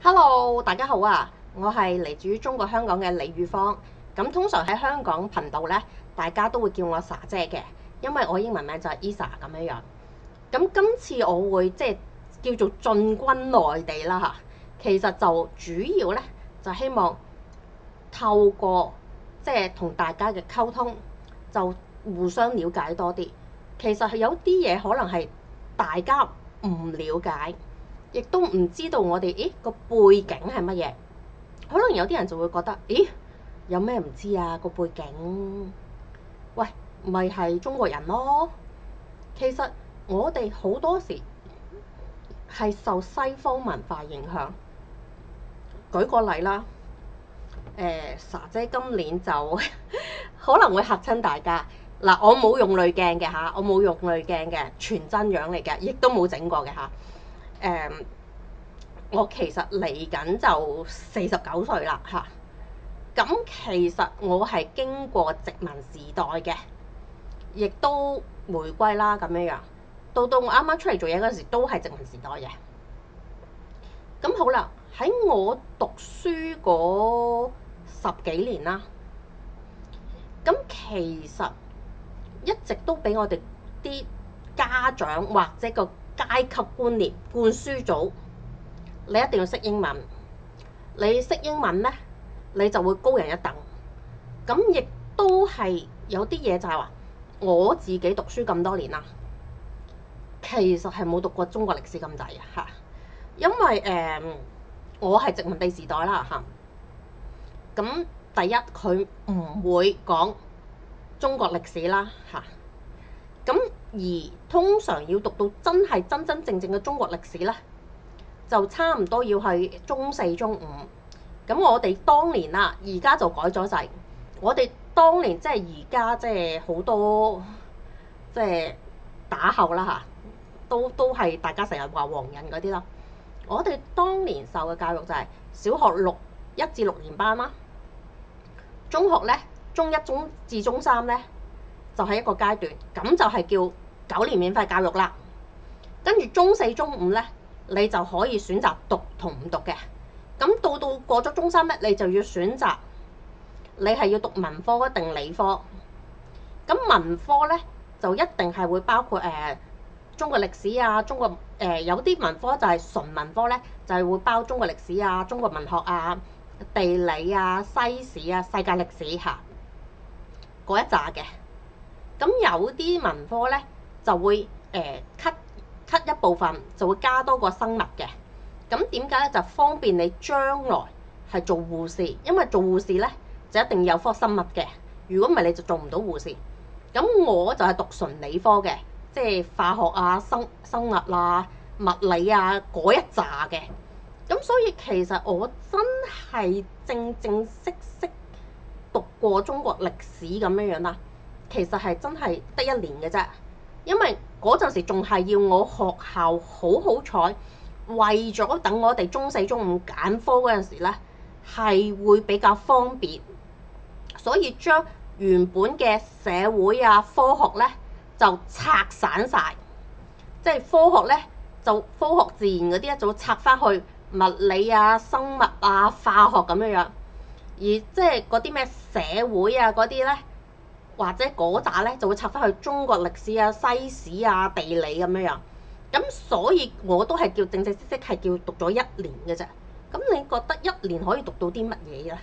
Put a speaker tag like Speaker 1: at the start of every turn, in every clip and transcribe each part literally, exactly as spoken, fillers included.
Speaker 1: Hello，大家好啊！我係嚟自於中國香港嘅李宇芳。咁通常喺香港頻道呢，大家都會叫我莎姐嘅，因為我英文名就係 Esa 咁樣樣。咁今次我會即係叫做進軍內地啦嚇，其實就主要呢，就希望透過即係同大家嘅溝通，就互相了解多啲。其實係有啲嘢可能係大家唔了解。亦都唔知道我哋，咦個背景係乜嘢？可能有啲人就會覺得，咦有咩唔知啊？個背景，喂咪係中國人咯。其實我哋好多時係受西方文化影響。舉個例啦，誒、呃、莎姐今年就可能會嚇親大家。嗱，我冇用濾鏡嘅嚇，我冇用濾鏡嘅，全真樣嚟嘅，亦都冇整過嘅嚇。誒、嗯，我其實嚟緊就四十九歲啦嚇，咁其實我係經過殖民時代嘅，亦都回歸啦咁樣樣。到到我啱啱出嚟做嘢嗰時，都係殖民時代嘅。咁好啦，喺我讀書嗰十幾年啦，咁其實一直都俾我哋啲家長或者個階級觀念灌輸咗，你一定要識英文。你識英文呢，你就會高人一等。咁亦都係有啲嘢就係話，我自己讀書咁多年啦，其實係冇讀過中國歷史咁滯嘅嚇。因為誒、呃，我係殖民地時代啦嚇。咁第一，佢唔會講中國歷史啦嚇。咁而通常要讀到真係真真正正嘅中國歷史呢，就差唔多要係中四、中五。咁我哋當年啦，而家就改咗制。我哋當年即係而家即係好多即係打後啦嚇，都都係大家成日話黃人嗰啲啦。我哋當年受嘅教育就係小學六一至六年班啦，中學呢，中一中至中三呢，就係一個階段，咁就係叫九年免費教育啦。跟住中四、中五呢，你就可以選擇讀同唔讀嘅。咁到到過咗中三呢，你就要選擇你係要讀文科定理科。咁文科呢，就一定係會包括誒、呃、中國歷史啊，中國誒、呃、有啲文科就係純文科呢，就係、是、會包中國歷史啊、中國文學啊、地理啊、西史啊、世界歷史嚇嗰一紮嘅。咁有啲文科呢，就會誒 cut cut 一部分，就會加多個生物嘅。咁點解呢？就方便你將來係做護士，因為做護士呢，就一定有科生物嘅。如果唔係你就做唔到護士。咁我就係讀純理科嘅，即係化學啊、生生物啊、物理啊嗰一紮嘅。咁所以其實我真係正正式式讀過中國歷史咁樣樣啦。其實係真係得一年嘅啫，因為嗰陣時仲係要我學校好好彩，為咗等我哋中四、中五揀科嗰陣時呢，係會比較方便，所以將原本嘅社會啊、科學呢就拆散晒，即係科學呢，就科學自然嗰啲咧就拆翻去物理啊、生物啊、化學咁樣樣，而即係嗰啲咩社會啊嗰啲呢，或者嗰扎咧就會拆翻去中國歷史啊、西史啊、地理咁樣樣，咁所以我都係叫正正式式係叫讀咗一年嘅啫。咁你覺得一年可以讀到啲乜嘢咧？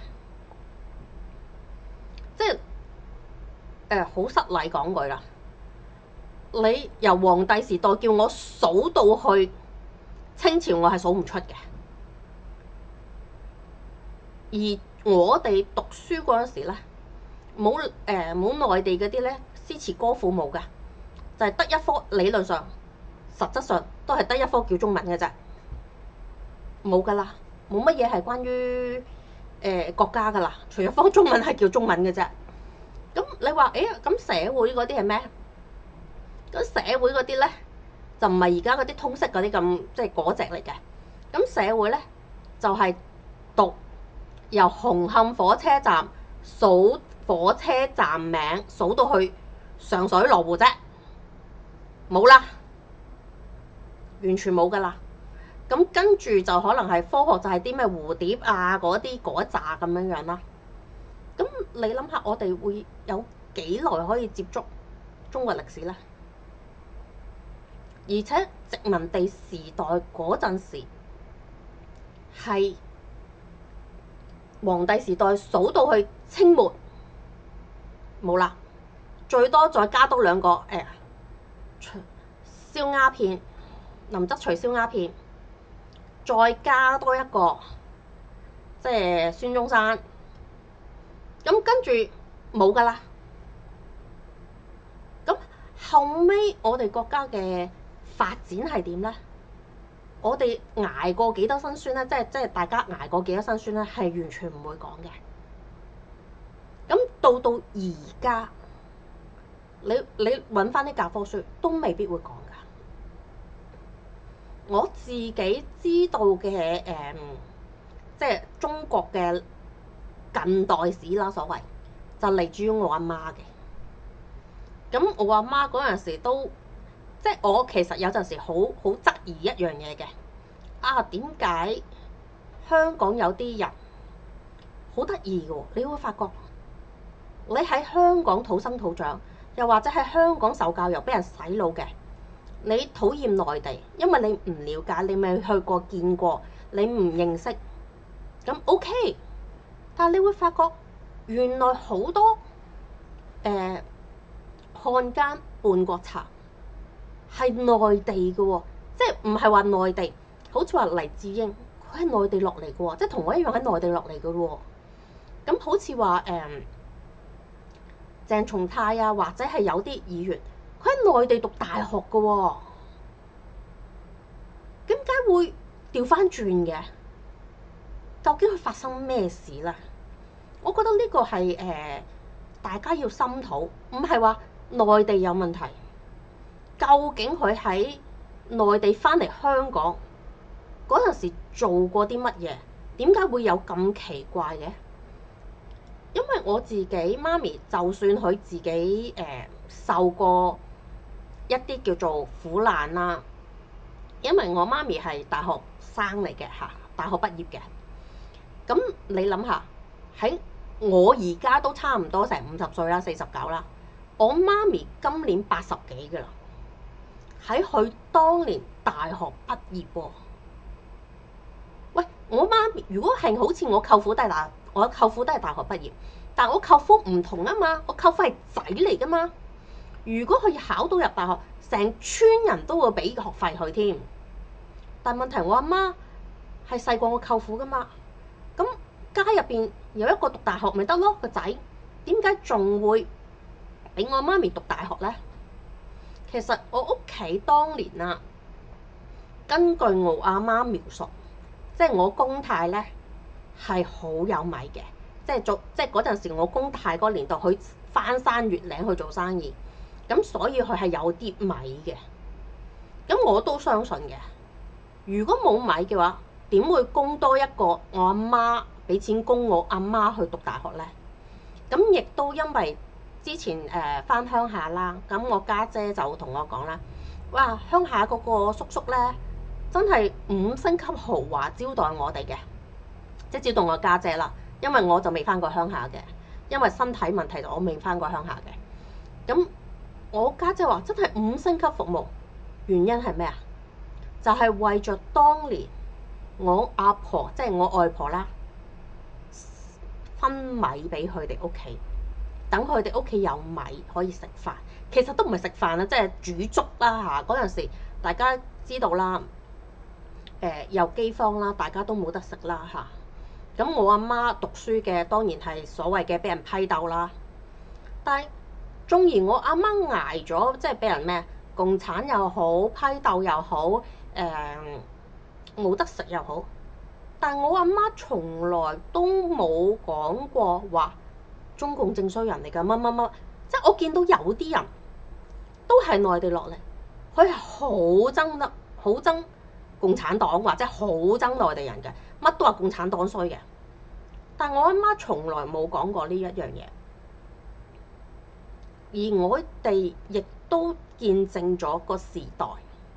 Speaker 1: 即係誒好失禮講句啦，你由皇帝時代叫我數到去清朝，我係數唔出嘅。而我哋讀書嗰陣時咧，冇誒冇內地嗰啲咧詩詞歌賦冇㗎，就係、是、得一科，理論上實質上都係得一科叫中文嘅啫，冇㗎啦，冇乜嘢係關於誒、呃、國家㗎啦，除咗科中文係叫中文嘅啫。咁你話誒咁社會嗰啲係咩？咁社會嗰啲咧就唔係而家嗰啲通識嗰啲咁，即係嗰隻嚟嘅。咁社會咧就係、是、讀由紅磡火車站數火車站名數到去上水羅湖啫，冇啦，完全冇噶啦。 咁跟住就可能係科學就係啲咩蝴蝶啊嗰啲嗰一紮咁樣樣啦。咁你諗下，我哋會有幾耐可以接觸中國歷史呢？而且殖民地時代嗰陣時係皇帝時代數到去清末冇啦，最多再加多兩個誒、欸、燒鴉片，林則徐燒鴉片，再加多一個即係孫中山，咁跟住冇噶啦。咁後尾我哋國家嘅發展係點呢？我哋捱過幾多辛酸呢？即係即係大家捱過幾多辛酸呢？係完全唔會講嘅。咁到到而家，你你揾翻啲教科書都未必會講噶。我自己知道嘅誒、嗯，即係中國嘅近代史啦，所謂就嚟自於我阿媽嘅。咁我阿媽嗰陣時都，即係我其實有陣時好好質疑一樣嘢嘅。啊，點解香港有啲人好得意嘅？你會發覺，你喺香港土生土長，又或者喺香港受教育，俾人洗腦嘅，你討厭內地，因為你唔了解，你未去過見過，你唔認識，咁 OK。但係你會發覺，原來好多誒漢奸叛國賊係內地嘅喎，即係唔係話內地，好似話黎智英，佢係內地落嚟嘅喎，即係同我一樣喺內地落嚟嘅喎。咁好似話誒鄭松泰啊，或者係有啲議員，佢喺內地讀大學嘅喎，點解會調翻轉嘅？究竟佢發生咩事咧？我覺得呢個係誒、呃、大家要深討，唔係話內地有問題。究竟佢喺內地翻嚟香港嗰陣時做過啲乜嘢？點解會有咁奇怪嘅？因為我自己媽咪，就算佢自己誒、呃、受過一啲叫做苦難啦，因為我媽咪係大學生嚟嘅嚇，大學畢業嘅。咁你諗下，喺我而家都差唔多成五十歲啦，四十九啦。我媽咪今年八十幾㗎啦，喺佢當年大學畢業喎。喂，我媽咪如果係好似我舅父都係大，我舅父都係大學畢業，但我舅父唔同啊嘛，我舅父係仔嚟㗎嘛。如果佢考到入大學，成村人都會俾學費佢添。但問題我阿媽係細過我舅父㗎嘛。咁家入邊有一個讀大學咪得咯，個仔點解仲會俾我媽咪讀大學呢？其實我屋企當年啊，根據我阿媽描述，即係我公太呢係好有米嘅，即係做即係嗰陣時我公太嗰年代去翻山越嶺去做生意，咁所以佢係有啲米嘅。咁我都相信嘅。如果冇米嘅話，點會供多一個我阿媽俾錢供我阿媽去讀大學呢？咁亦都因為之前誒返鄉下啦，咁我家姐就同我講啦，哇，鄉下嗰個叔叔呢，真係五星級豪華招待我哋嘅，即係招待我家姐啦。因為我就未返過鄉下嘅，因為身體問題，我未返過鄉下嘅。咁我家姐話真係五星級服務，原因係咩啊？就係為著當年我阿婆，即係我外婆啦，分米俾佢哋屋企，等佢哋屋企有米可以食飯。其實都唔係食飯啦，即係煮粥啦嚇。嗰陣時大家知道啦，誒又饑荒啦，大家都冇得食啦嚇。咁我阿媽讀書嘅當然係所謂嘅俾人批鬥啦。但係縱然我阿媽捱咗，即係俾人咩共產又好，批鬥又好，誒、呃、冇得食又好，但我阿媽從來都冇講過話中共正衰人嚟㗎乜乜乜。即係我見到有啲人都係內地落嚟，佢係好憎得好憎共產黨，或者好憎內地人嘅，乜都話共產黨衰嘅。但我阿媽從來冇講過呢一樣嘢。而我哋亦都見證咗個時代，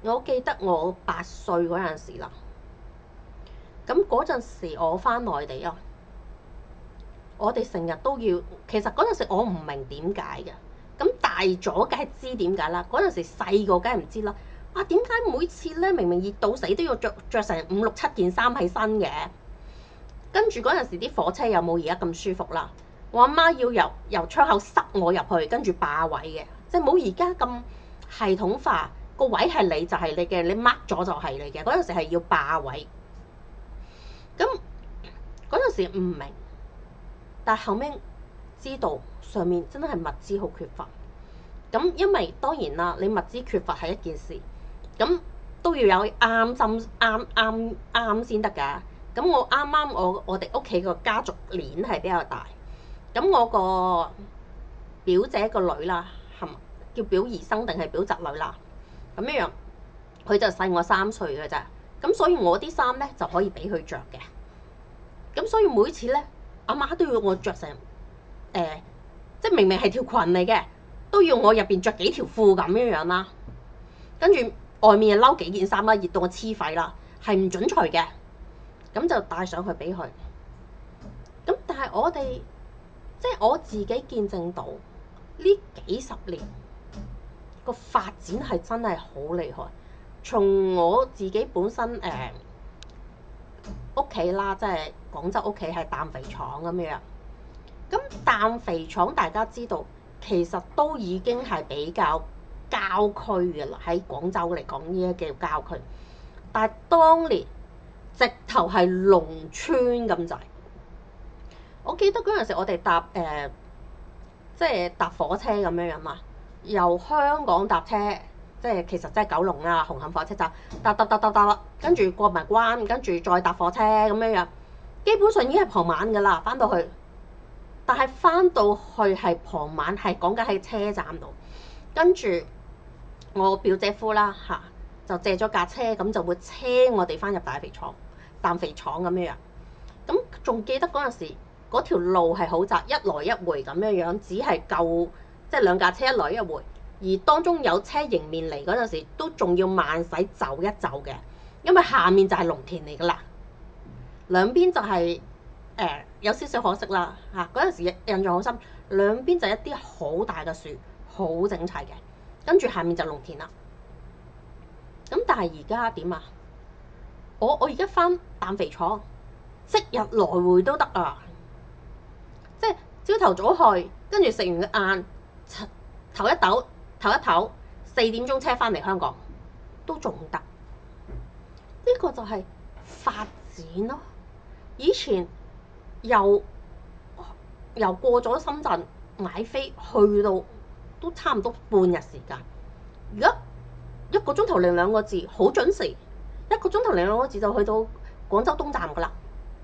Speaker 1: 我記得我八歲嗰陣時啦，咁嗰陣時我翻內地啊，我哋成日都要，其實嗰陣時我唔明點解嘅，咁大咗梗係知點解啦。嗰陣時細個梗係唔知啦。啊，點解每次咧明明熱到死都要着著成五六七件衫喺身嘅？跟住嗰陣時啲火車又冇而家咁舒服啦，我阿媽要由由窗口塞我入去，跟住霸位嘅，即係冇而家咁系統化，個位係你就係你嘅，你 mark 咗就係你嘅。嗰陣時係要霸位，咁嗰陣時唔明，但後尾知道上面真係物資好缺乏。咁因為當然啦，你物資缺乏係一件事，咁都要有啱心啱啱啱先得㗎。咁我啱啱我我哋屋企個家族鏈係比較大，咁我個表姐個女啦，係叫表姨甥定係表侄女啦，咁樣樣佢就細我三歲嘅咋，咁所以我啲衫咧就可以俾佢着嘅，咁所以每次咧阿媽都要我着成誒、呃，即係明明係條裙嚟嘅，都要我入邊着幾條褲咁樣樣啦，跟住外面又嬲幾件衫啦，熱到我黐肺啦，係唔準除嘅。咁就帶上去俾佢。咁但係我哋即係我自己見證到呢幾十年個發展係真係好厲害。從我自己本身誒屋企啦，即係廣州屋企係氮肥廠咁樣。咁氮肥廠大家知道其實都已經係比較郊區嘅啦，喺廣州嚟講呢一叫郊區。但係當年直頭係農村咁滯，我記得嗰陣時我哋搭誒、呃，即係搭火車咁樣樣嘛，由香港搭車，即係其實即係九龍啊紅磡火車站搭搭搭搭搭，跟住過埋關，跟住再搭火車咁樣樣，基本上已經係傍晚㗎啦，翻到去。但係翻到去係傍晚，係講緊喺車站度，跟住我表姐夫啦嚇，就借咗架車，咁就會車我哋翻入大肥廠。氮肥廠咁樣樣，咁仲記得嗰陣時嗰條路係好窄，一來一回咁樣樣，只係夠即係兩架車一來一回，而當中有車迎面嚟嗰陣時，都仲要慢駛走一走嘅，因為下面就係農田嚟噶啦，兩邊就係、是、誒、呃、有少少可惜啦嚇，嗰陣時印象好深，兩邊就一啲好大嘅樹，好整齊嘅，跟住下面就農田啦。咁但係而家點啊？我我而家翻氮肥廠，即日來回都得啊！即係朝頭早去，跟住食完個晏，唞一抖，唞一唞，四點鐘車翻嚟香港，都仲得。呢個就係發展咯。以前由由過咗深圳買飛去到都差唔多半日時間，而家一個鐘頭零兩個字，好準時。一個鐘頭零兩個字就去到廣州東站噶啦，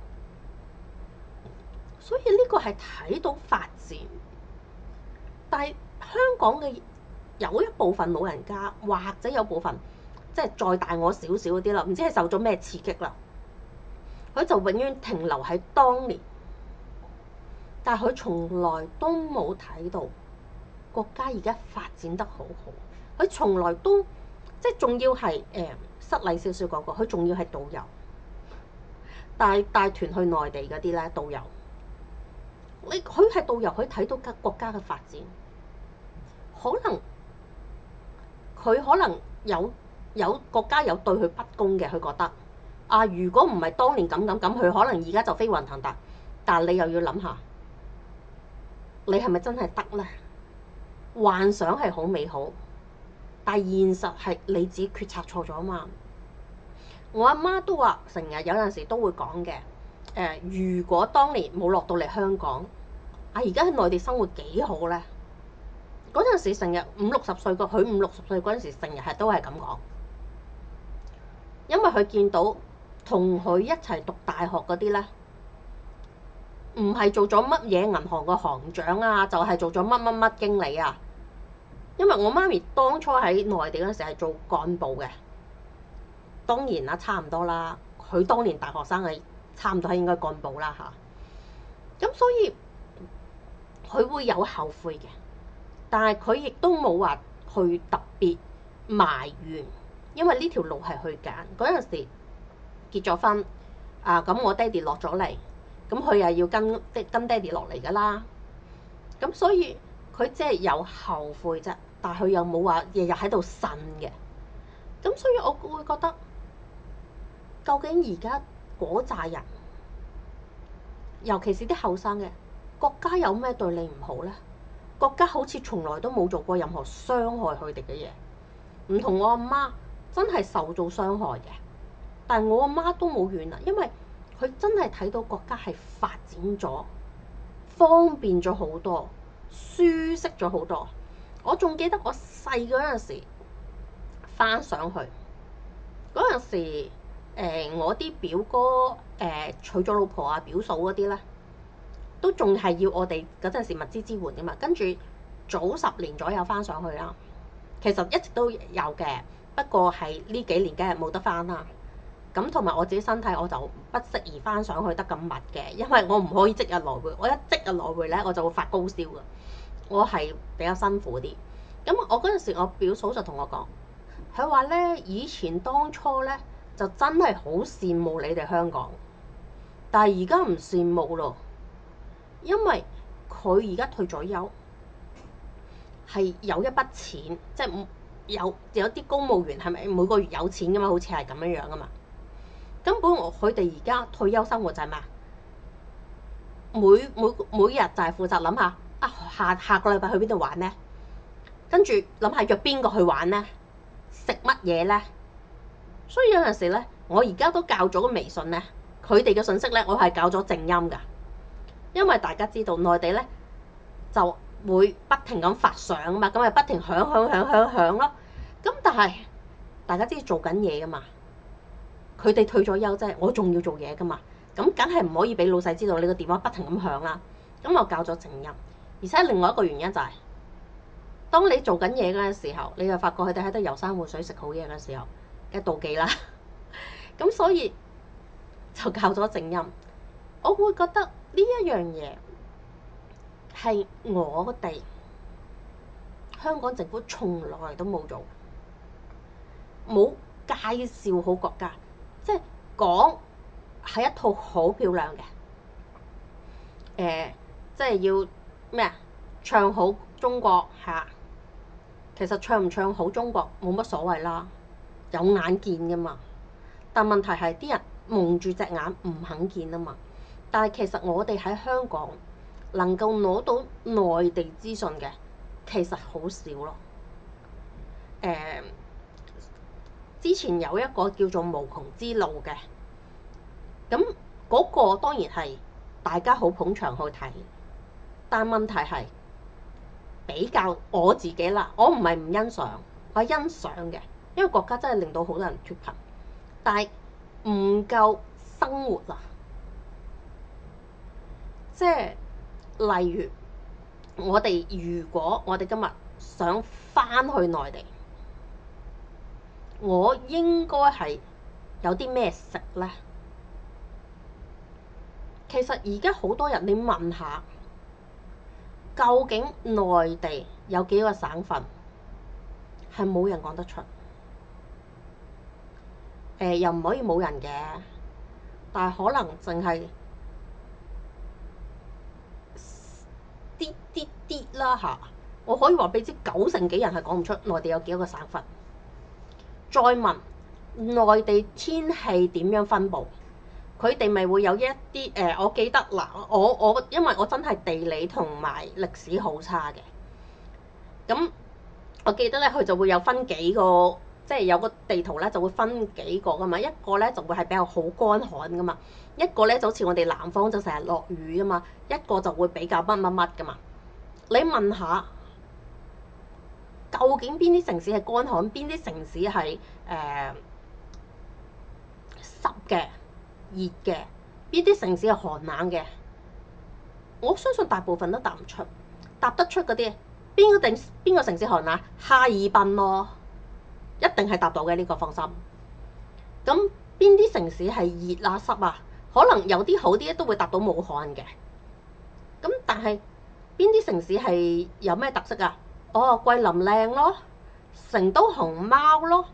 Speaker 1: 所以呢個係睇到發展。但係香港嘅有一部分老人家，或者有部分即係再大我少少嗰啲啦，唔知係受咗咩刺激啦，佢就永遠停留喺當年，但係佢從來都冇睇到國家而家發展得好好，佢從來都即係仲要係誒。呃失禮少少講過，佢仲要係導遊，帶帶團去內地嗰啲咧導遊，你佢係導遊，佢睇到家國家嘅發展，可能佢可能有有國家有對佢不公嘅，佢覺得啊，如果唔係當年咁咁咁，佢可能而家就飛黃騰達，但係你又要諗下，你係咪真係得咧？幻想係好美好。但係現實係你自己決策錯咗啊嘛！我阿媽都話成日有陣時都會講嘅，誒、呃，如果當年冇落到嚟香港，啊，而家喺內地生活幾好咧？嗰陣時成日五六十歲個，佢五六十歲嗰陣時成日係都係咁講，因為佢見到同佢一齊讀大學嗰啲咧，唔係做咗乜嘢銀行個行長啊，就係、是、做咗乜乜乜經理啊。因為我媽咪當初喺內地嗰陣時係做幹部嘅，當然啦，差唔多啦。佢當年大學生係差唔多係應該幹部啦嚇。咁所以佢會有後悔嘅，但係佢亦都冇話去特別埋怨， 因為呢條路係去揀。嗰陣時結咗婚啊，咁我爹哋落咗嚟，咁佢又要跟即跟爹哋落嚟㗎啦。咁所以佢即係有後悔啫，但係佢又冇話日日喺度呻嘅。咁所以我會覺得，究竟而家嗰扎人，尤其是啲後生嘅，國家有咩對你唔好呢？國家好似從來都冇做過任何傷害佢哋嘅嘢，唔同我阿媽真係受到傷害嘅，但係我阿媽都冇怨啊，因為佢真係睇到國家係發展咗，方便咗好多，舒適咗好多。我仲記得我細嗰陣時翻上去嗰陣時，誒我啲表哥誒娶咗老婆啊，表嫂嗰啲咧，都仲係要我哋嗰陣時物資支援噶嘛。跟住早十年左右翻上去啦，其實一直都有嘅，不過係呢幾年梗係冇得翻啦。咁同埋我自己身體我就不適宜翻上去得咁密嘅，因為我唔可以即日來回，我一即日來回咧我就會發高燒噶，我係比較辛苦啲。咁我嗰陣時我表嫂就同我講，佢話咧以前當初咧就真係好羨慕你哋香港，但係而家唔羨慕咯，因為佢而家退咗休，係有一筆錢，即係有有啲公務員係咪每個月有錢噶嘛？好似係咁樣樣噶嘛。根本我佢哋而家退休生活就係咩？每每每日就係負責諗下啊，下下個禮拜去邊度玩呢？跟住諗下約邊個去玩呢？食乜嘢呢？所以有陣時咧，我而家都教咗個微信咧，佢哋嘅信息咧，我係教咗靜音噶，因為大家知道內地咧就會不停咁發相啊嘛，咁咪不停響響響響響咯。咁但係大家知道做緊嘢噶嘛？佢哋退咗休啫，我仲要做嘢噶嘛，咁梗係唔可以俾老細知道你個電話不停咁響啦。咁我教咗靜音，而且另外一個原因就係，當你做緊嘢嗰陣時候，你就發覺佢哋喺度遊山玩水食好嘢嘅時候，嘅妒忌啦。咁所以就教咗靜音。我會覺得呢一樣嘢係我哋香港政府從來都冇做，冇介紹好國家。即係講係一套好漂亮嘅，誒、呃，即係要咩啊？唱好中國嚇，其實唱唔唱好中國冇乜所謂啦，有眼見噶嘛。但問題係啲人蒙住隻眼唔肯見啊嘛。但係其實我哋喺香港能夠攞到內地資訊嘅，其實好少咯。誒、呃。之前有一個叫做無窮之路嘅，咁嗰個當然係大家好捧場去睇，但問題係比較我自己啦，我唔係唔欣賞，我係欣賞嘅，因為國家真係令到好多人脫貧，但係唔夠生活啊，即係例如我哋如果我哋今日想返去內地。我應該係有啲咩食呢？其實而家好多人，你問下，究竟內地有幾個省份係冇人講得出？誒、呃，又唔可以冇人嘅，但係可能淨係啲啲啲啦嚇。我可以話俾你知，九成幾人係講唔出內地有幾多個省份。再問內地天氣點樣分佈，佢哋咪會有一啲誒、呃，我記得嗱，我我因為我真係地理同埋歷史好差嘅，咁我記得咧，佢就會有分幾個，即係有個地圖咧就會分幾個噶嘛，一個咧就會係比較好乾旱噶嘛，一個咧就好似我哋南方就成日落雨噶嘛，一個就會比較乜乜乜噶嘛，你問下。究竟邊啲城市係乾旱，邊啲城市係誒濕嘅、熱嘅？邊啲城市係寒冷嘅？我相信大部分都答唔出，答得出嗰啲邊個定邊個城市寒冷？哈爾濱咯，一定係答到嘅，呢個放心。咁邊啲城市係熱啊、濕啊？可能有啲好啲都會答到武漢嘅。咁但係邊啲城市係有咩特色啊？哦，桂林靚咯，成都熊貓咯，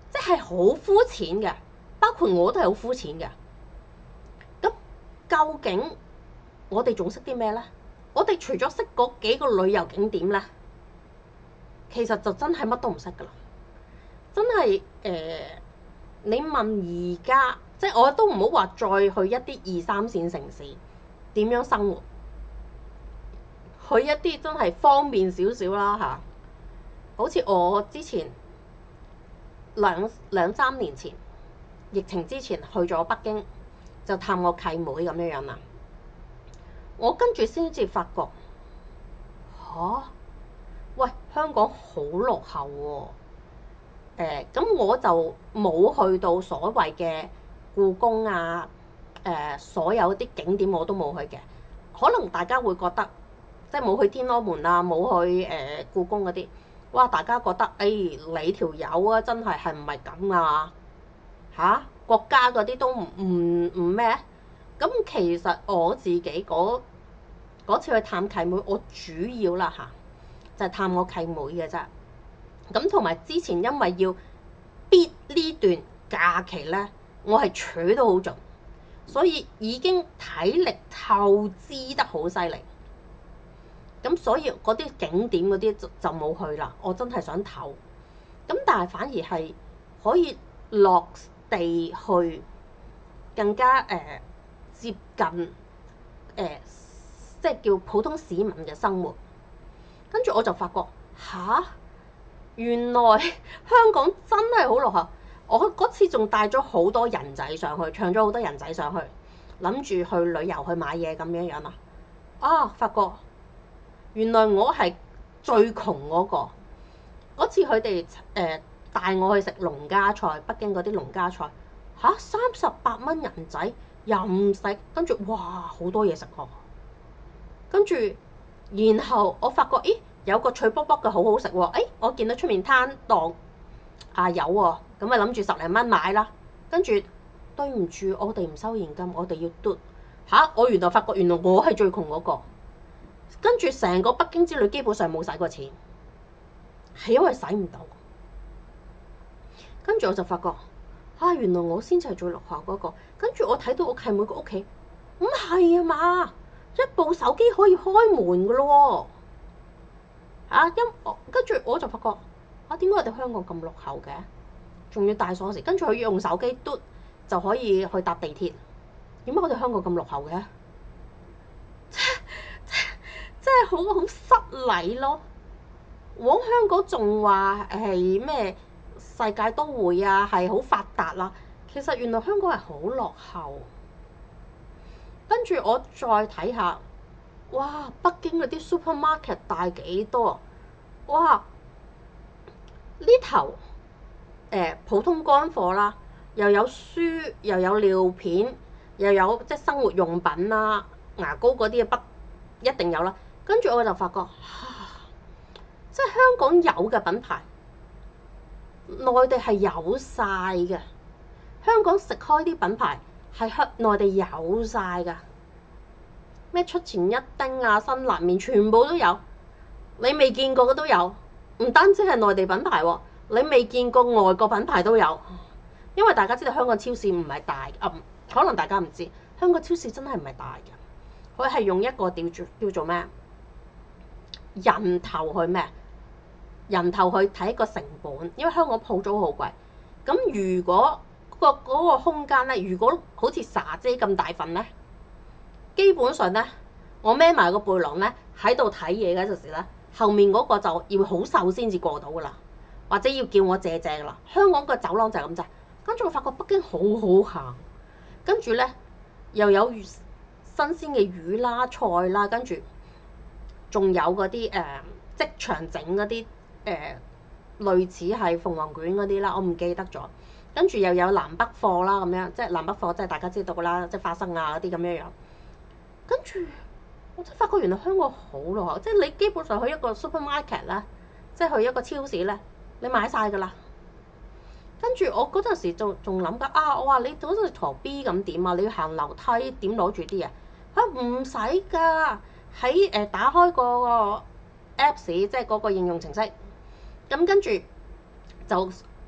Speaker 1: 即係好膚淺嘅，包括我都係好膚淺嘅。咁究竟我哋仲識啲咩呢？我哋除咗識嗰幾個旅遊景點呢，其實就真係乜都唔識噶啦。真係誒、呃，你問而家，即係我都唔好話再去一啲二三線城市點樣生活，去一啲真係方便少少啦嚇。好似我之前兩兩三年前疫情之前去咗北京，就探我契妹咁樣樣啦。我跟住先至發覺吓、啊，喂，香港好落後喎、啊。誒、呃，咁我就冇去到所謂嘅故宮啊，誒、呃，所有啲景點我都冇去嘅。可能大家會覺得，即係冇去天安門啊，冇去誒、呃、故宮嗰啲，哇！大家覺得，誒、哎，你條友啊，真係係唔係咁啊？嚇、啊，國家嗰啲都唔唔唔咩？咁其實我自己嗰次去探契妹，我主要啦嚇，就係、是、探我契妹嘅啫。咁同埋之前因為要逼呢段假期咧，我係取得好盡，所以已經體力透支得好犀利。咁所以嗰啲景點嗰啲就就冇去啦。我真係想唞，咁但係反而係可以落地去更加誒、呃、接近誒、呃，即係叫普通市民嘅生活。跟住我就發覺吓。原來香港真係好落後，我嗰次仲帶咗好多人仔上去，唱咗好多人仔上去，諗住去旅遊去買嘢咁樣樣啦。啊，發覺原來我係最窮嗰個。嗰次佢哋誒帶我去食農家菜，北京嗰啲農家菜嚇，三十八蚊人仔任食，跟住哇好多嘢食喎。跟住然後我發覺咦〜有個脆卜卜嘅好好食喎，誒，我見到出面攤檔啊有喎，咁啊諗住十零蚊買啦，跟住對唔住，我哋唔收現金，我哋要嘟嚇，我原來發覺原來我係最窮嗰個，跟住成個北京之旅基本上冇使過錢，係因為使唔到，跟住我就發覺啊，原來我先至係最落後嗰個，跟住我睇到我契妹個屋企，唔係啊嘛，一部手機可以開門噶咯喎。啊！因跟住我就發覺啊，點解我哋香港咁落後嘅？仲要帶鎖匙，跟住佢用手機嘟就可以去搭地鐵。點解我哋香港咁落後嘅？即即即係好好失禮咯！往香港仲話係咩世界都會啊，係好發達啦。其實原來香港係好落後。跟住我再睇下。哇！北京嗰啲 supermarket 大幾多？哇！呢頭誒、呃、普通乾貨啦，又有書，又有尿片，又有即係生活用品啦、牙膏嗰啲嘅不一定有啦。跟住我就發覺，即係香港有嘅品牌，內地係有晒嘅。香港食開啲品牌係香內地有晒㗎。咩出前一丁啊、辛辣麵全部都有，你未見過嘅都有，唔單止係內地品牌喎，你未見過外國品牌都有。因為大家知道香港超市唔係大，啊，可能大家唔知，香港超市真係唔係大嘅，佢係用一個叫做叫做咩人頭去咩人頭去睇個成本，因為香港鋪租好貴。咁如果嗰個嗰個空間咧，如果好似沙姐咁大份咧？基本上咧，我孭埋個背囊咧喺度睇嘢嗰陣時咧，後面嗰個就要好瘦先至過到噶啦，或者要叫我借借噶啦。香港個走廊就係咁咋，跟住我發覺北京好好行，跟住咧又有新鮮嘅魚啦、菜啦，跟住仲有嗰啲誒即場整嗰啲誒類似係鳳凰卷嗰啲啦，我唔記得咗。跟住又有南北貨啦，咁樣即係南北貨，即係大家知道噶啦，即係花生啊嗰啲咁樣樣。跟住，我真發覺原來香港好落後，即係你基本上去一個 supermarket 啦，即係去一個超市咧，你買晒㗎啦。跟住我嗰陣時仲仲諗緊啊，我話你好似陀 B 咁點啊？你要行樓梯點攞住啲嘢？佢唔使㗎，喺誒打開個 Apps，即係嗰個應用程式，咁跟住就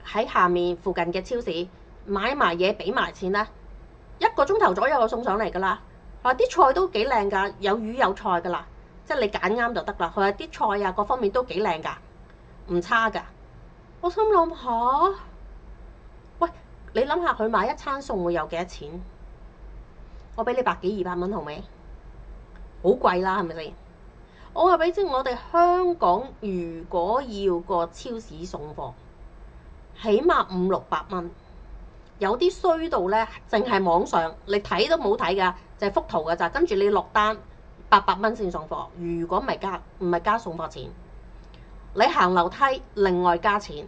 Speaker 1: 喺下面附近嘅超市買埋嘢，俾埋錢啦，一個鐘頭左右就送上嚟㗎啦。佢話啲菜都幾靚㗎，有魚有菜㗎啦，即係你揀啱就得啦。佢話啲菜啊各方面都幾靚㗎，唔差㗎。我心諗下，喂，你諗下佢買一餐餸會有幾多錢？我俾你百幾二百蚊好未？好貴啦，係咪先？我話俾你知，我哋香港如果要個超市送貨，起碼五六百蚊。有啲衰到咧，淨係網上你睇都冇睇㗎，就係幅圖㗎咋。跟住你落單八百蚊先送貨。如果唔係加唔係加送貨錢，你行樓梯另外加錢。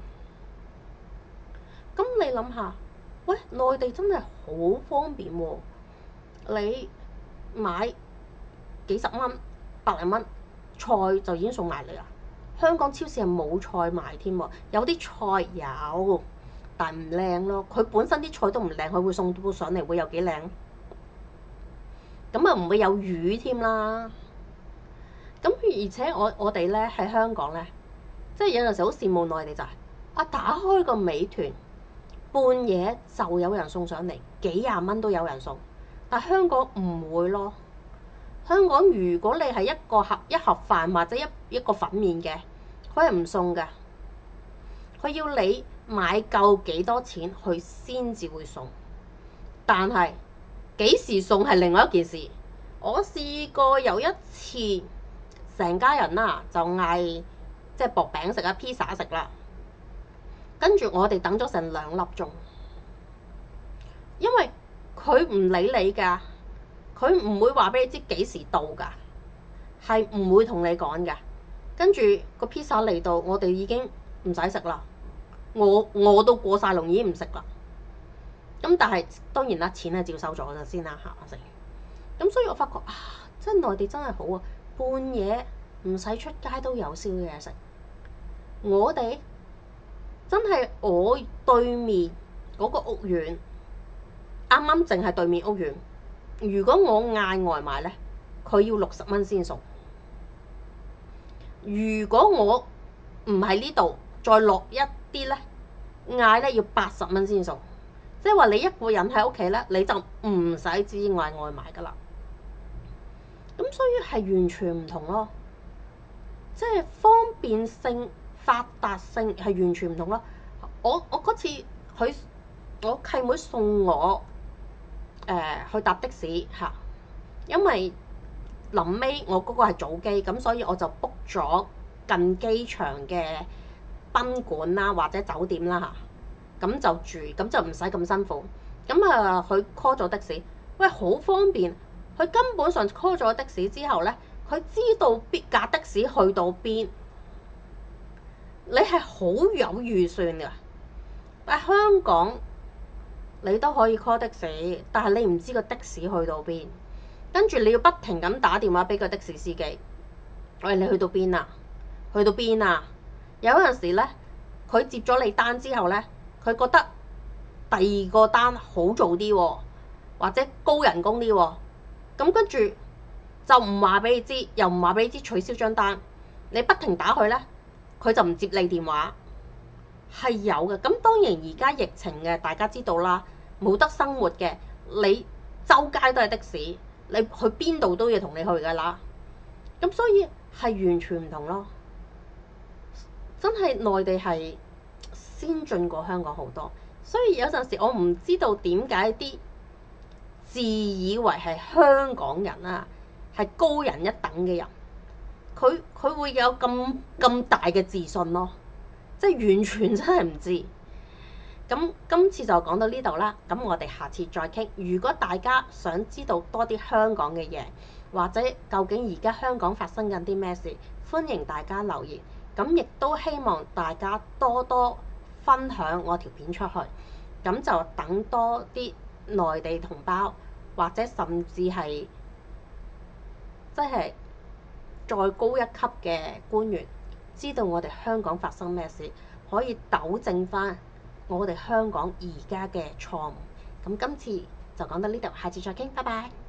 Speaker 1: 咁你諗下，喂，內地真係好方便喎！你買幾十蚊、百零蚊菜就已經送埋嚟啦。香港超市係冇菜賣添喎，有啲菜有，但唔靚咯。佢本身啲菜都唔靚，佢會送到上嚟會有幾靚？咁啊唔會有魚添啦。咁而且我我哋咧喺香港咧，即係有陣時好羨慕內地就係、是、啊，打開個美團，半夜就有人送上嚟，幾廿蚊都有人送。但香港唔會咯。香港如果你係一個盒一盒飯或者一一個粉麵嘅，佢係唔送㗎。佢要你買夠幾多錢，佢先至會送。但係幾時送係另外一件事。我試過有一次，成家人啦就嗌即係薄餅食啊，披薩食啦。跟住我哋等咗成兩粒鐘，因為佢唔理你㗎。佢唔會話俾你知幾時到㗎，係唔會同你講㗎。跟住個披薩嚟到，我哋已經唔使食啦。我餓到過晒龍，已經唔食啦。咁但係當然啦，錢係照收咗就先啦，嚇食。咁所以我發覺啊，真係內地真係好啊，半夜唔使出街都有宵夜食。我哋真係我對面嗰個屋苑，啱啱淨係對面屋苑。如果我嗌外賣咧，佢要六十蚊先送。如果我唔喺呢度，再落一啲咧，嗌咧要八十蚊先送。即係話你一個人喺屋企咧，你就唔使自己嗌外賣噶啦。咁所以係完全唔同咯，即係方便性、發達性係完全唔同咯。我我嗰次佢我契妹送我。誒、呃、去搭的士嚇，因為臨尾我嗰個係早機，咁所以我就 book 咗近機場嘅賓館啦或者酒店啦嚇，咁就住，咁就唔使咁辛苦。咁啊，佢 call 咗的士，喂，好方便。佢根本上 call 咗的士之後咧，佢知道邊架的士去到邊，你係好有預算㗎。但係香港，你都可以 call 的士，但係你唔知個的士去到邊，跟住你要不停咁打電話俾個的士司機。喂，你去到邊啊？去到邊啊？有陣時咧，佢接咗你單之後咧，佢覺得第二個單好做啲喎，或者高人工啲喎，咁跟住就唔話俾你知，又唔話俾你知取消張單。你不停打佢咧，佢就唔接你電話。係有嘅。咁當然而家疫情嘅，大家知道啦。冇得生活嘅，你周街都係的士，你去邊度都要同你去㗎啦。咁所以係完全唔同咯。真係內地係先進過香港好多，所以有陣時我唔知道點解啲自以為係香港人啊，係高人一等嘅人，佢佢會有咁咁大嘅自信咯，即係完全真係唔知。咁今次就講到呢度啦，咁我哋下次再傾。如果大家想知道多啲香港嘅嘢，或者究竟而家香港發生緊啲咩事，歡迎大家留言。咁亦都希望大家多多分享我條片出去，咁就等多啲內地同胞，或者甚至係即係再高一級嘅官員，知道我哋香港發生咩事，可以糾正返我哋香港而家嘅錯誤。咁今次就講到呢度，下次再傾，拜拜。